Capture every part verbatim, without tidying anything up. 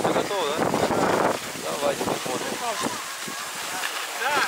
Все готово, да? Давайте посмотрим. Да.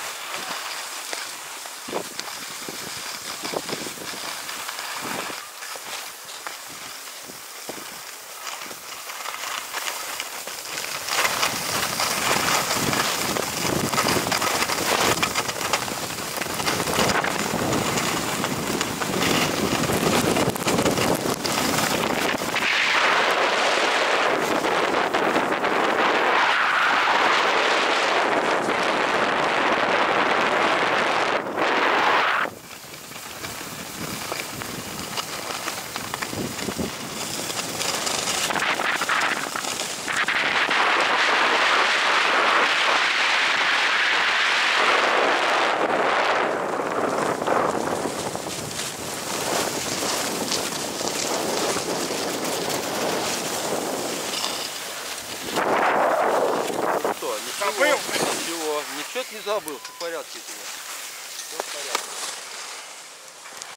Что, ничего, Забыл? ничего, ничего ты не забыл, все в порядке у тебя.